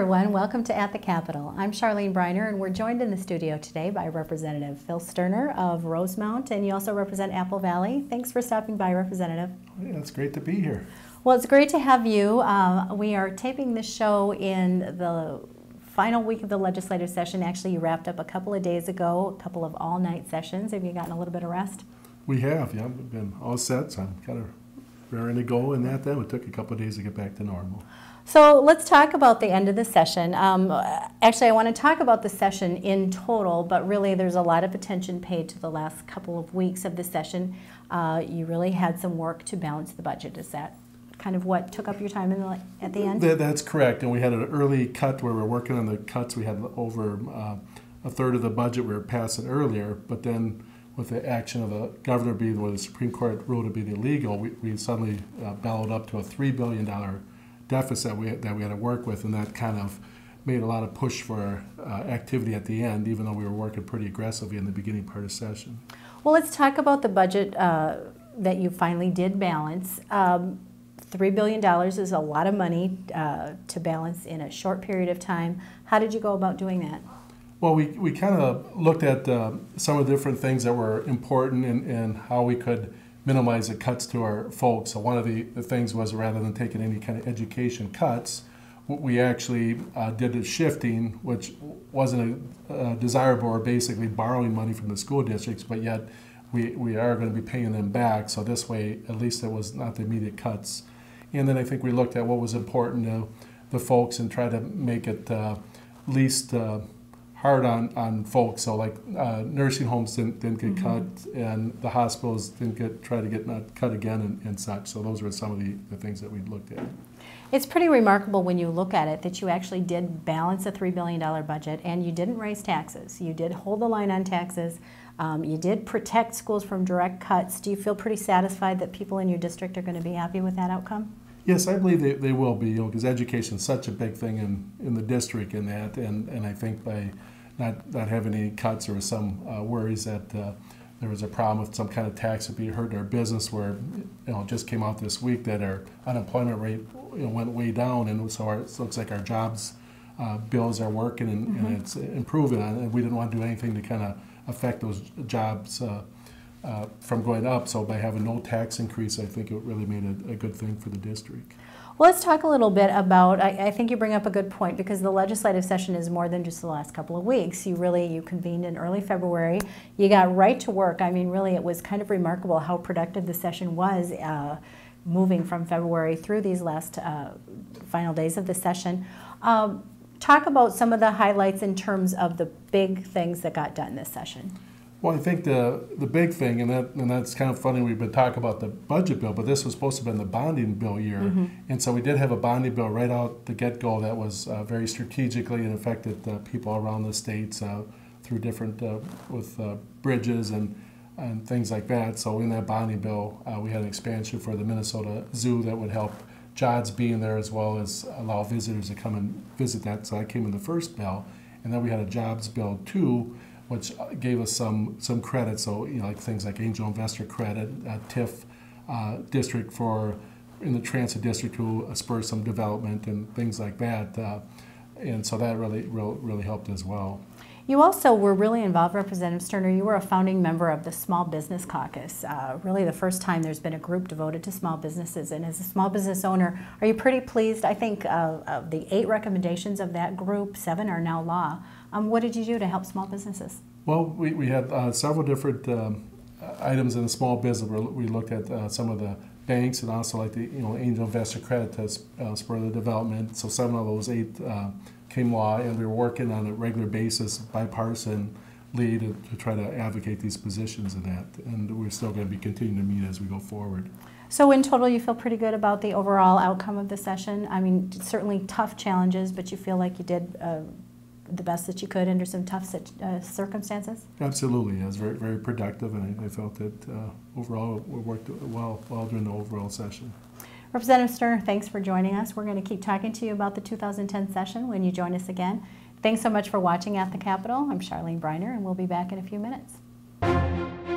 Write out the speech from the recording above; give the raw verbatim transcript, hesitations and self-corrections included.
everyone, welcome to At the Capitol. I'm Charlene Briner and we're joined in the studio today by Representative Phil Sterner of Rosemount, and you also represent Apple Valley. Thanks for stopping by, Representative. Yeah, it's great to be here. Well, it's great to have you. Uh, we are taping this show in the final week of the legislative session. Actually, you wrapped up a couple of days ago, a couple of all-night sessions. Have you gotten a little bit of rest? We have, yeah. We've been all set, so I'm kind of raring to go in that then. It took a couple of days to get back to normal. So let's talk about the end of the session. Um, actually, I want to talk about the session in total, but really there's a lot of attention paid to the last couple of weeks of the session. Uh, you really had some work to balance the budget. Is that kind of what took up your time in the, at the end? That, that's correct. And we had an early cut where we were working on the cuts. We had over uh, a third of the budget we were passing earlier, but then with the action of the governor being where the Supreme Court ruled it being illegal, we, we suddenly uh, bellowed up to a three billion dollars deficit we, that we had to work with, and that kind of made a lot of push for uh, activity at the end, even though we were working pretty aggressively in the beginning part of session. Well, let's talk about the budget uh, that you finally did balance. Um, three billion dollars is a lot of money uh, to balance in a short period of time. How did you go about doing that? Well, we, we kind of looked at uh, some of the different things that were important and, and how we could minimize the cuts to our folks. So one of the, the things was, rather than taking any kind of education cuts, we actually uh, did a shifting, which wasn't a, a desirable, or basically borrowing money from the school districts, but yet we, we are going to be paying them back. So this way, at least it was not the immediate cuts. And then I think we looked at what was important to the folks and tried to make it uh, least uh, hard on, on folks. So like uh, nursing homes didn't, didn't get mm-hmm. cut, and the hospitals didn't get try to get not cut again and, and such. So those were some of the, the things that we looked at. It's pretty remarkable when you look at it that you actually did balance a three billion dollars budget, and you didn't raise taxes. You did hold the line on taxes. Um, you did protect schools from direct cuts. Do you feel pretty satisfied that people in your district are going to be happy with that outcome? Yes, I believe they, they will be, you know, because education is such a big thing in, in the district in that, and, and I think by not, not having any cuts, there was some uh, worries that uh, there was a problem with some kind of tax that be hurt our business, where, you know, it just came out this week that our unemployment rate, you know, went way down, and so our, it looks like our jobs uh, bills are working and, mm-hmm. and it's improving, and we didn't want to do anything to kind of affect those jobs uh, uh, from going up. So by having no tax increase, I think it really made a, a good thing for the district. Well, let's talk a little bit about, I, I think you bring up a good point, because the legislative session is more than just the last couple of weeks. You really, you convened in early February. You got right to work. I mean, really, it was kind of remarkable how productive the session was, uh, moving from February through these last uh, final days of the session. Um, talk about some of the highlights in terms of the big things that got done this session. Well, I think the the big thing, and that and that's kind of funny, we've been talking about the budget bill, but this was supposed to have been the bonding bill year. Mm-hmm. And so we did have a bonding bill right out the get-go that was uh, very strategically and affected uh, people around the states uh, through different, uh, with uh, bridges and, and things like that. So in that bonding bill, uh, we had an expansion for the Minnesota Zoo that would help J O Ds being there, as well as allow visitors to come and visit that. So that came in the first bill. And then we had a jobs bill too, which gave us some some credit. So, you know, like things like angel investor credit, uh, T I F uh, district for in the transit district to spur some development and things like that. Uh, and so that really, really really helped as well. You also were really involved, Representative Sterner. You were a founding member of the Small Business Caucus. Uh, really the first time there's been a group devoted to small businesses. And as a small business owner, are you pretty pleased? I think uh, of the eight recommendations of that group, seven are now law. Um, what did you do to help small businesses? Well, we, we had uh, several different um, items in the small business. We looked at uh, some of the banks and also like the you know angel investor credit to uh, spur the development. So seven of those eight uh, came law, and we were working on a regular basis, bipartisan lead to, to try to advocate these positions in that. And we're still going to be continuing to meet as we go forward. So in total, you feel pretty good about the overall outcome of the session? I mean, certainly tough challenges, but you feel like you did uh, the best that you could under some tough uh, circumstances? Absolutely. It was very, very productive, and I, I felt that uh, overall it worked well, well during the overall session. Representative Sterner, thanks for joining us. We're going to keep talking to you about the two thousand ten session when you join us again. Thanks so much for watching At the Capitol. I'm Charlene Briner, and we'll be back in a few minutes.